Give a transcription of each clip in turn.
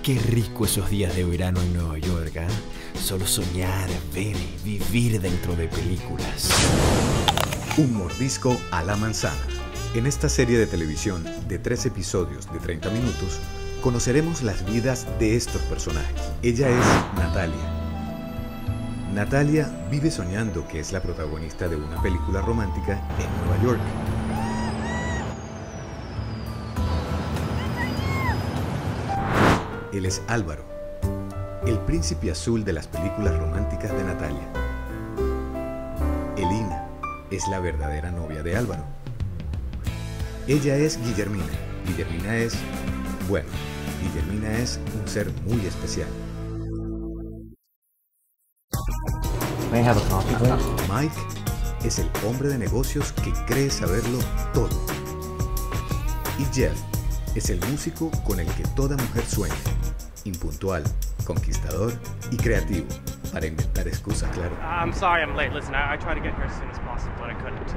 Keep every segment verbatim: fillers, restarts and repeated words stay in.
Qué rico esos días de verano en Nueva York, ¿eh? Solo soñar, ver, vivir dentro de películas. Un mordisco a la manzana. En esta serie de televisión de tres episodios de treinta minutos, conoceremos las vidas de estos personajes. Ella es Natalia. Natalia vive soñando que es la protagonista de una película romántica en Nueva York. Él es Álvaro, el príncipe azul de las películas románticas de Natalia. Elina es la verdadera novia de Álvaro. Ella es Guillermina. Guillermina es, bueno, Guillermina es un ser muy especial. May I have a coffee, please? Mike es el hombre de negocios que cree saberlo todo. Y Jeff es el músico con el que toda mujer sueña. Impuntual, conquistador y creativo. Para inventar excusas, claro. I'm sorry I'm late. Listen, I, I tried to get here as soon as possible, but I couldn't.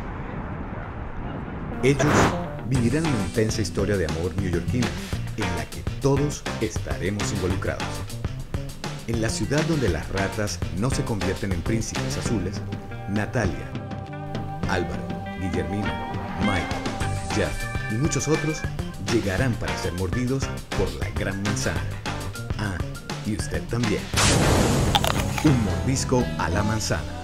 Ellos vivirán una intensa historia de amor neoyorquina en la que todos estaremos involucrados. En la ciudad donde las ratas no se convierten en príncipes azules, Natalia, Álvaro, Guillermina, Mike, Jeff y muchos otros llegarán para ser mordidos por la gran manzana. Ah, y usted también. Un mordisco a la manzana.